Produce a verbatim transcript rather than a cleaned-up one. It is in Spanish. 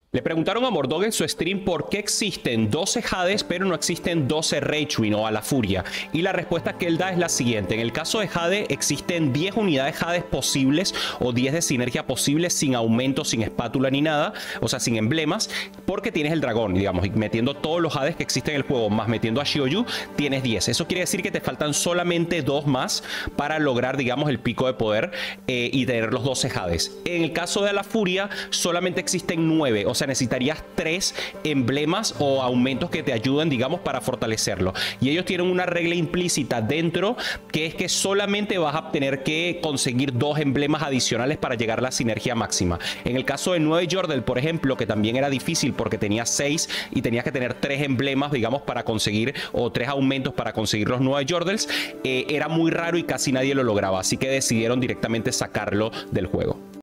Le preguntaron a Mordog en su stream por qué existen doce Hades pero no existen doce Rage o a la Furia. Y la respuesta que él da es la siguiente. En el caso de Jade existen diez unidades Hades posibles o diez de sinergia posibles sin aumento, sin espátula ni nada. O sea, sin emblemas. Porque tienes el dragón, digamos. Y metiendo todos los Hades que existen en el juego más metiendo a Shioyu, tienes diez. Eso quiere decir que te faltan solamente dos más para lograr, digamos, el pico de poder eh, y tener los doce Hades. En el caso de la Furia solamente existen nueve. O sea, necesitarías tres emblemas o aumentos que te ayuden, digamos, para fortalecerlo. Y ellos tienen una regla implícita dentro, que es que solamente vas a tener que conseguir dos emblemas adicionales para llegar a la sinergia máxima. En el caso de nueve Yordle, por ejemplo, que también era difícil porque tenía seis y tenías que tener tres emblemas, digamos, para conseguir, o tres aumentos para conseguir los nueve Yordles, eh, era muy raro y casi nadie lo lograba. Así que decidieron directamente sacarlo del juego.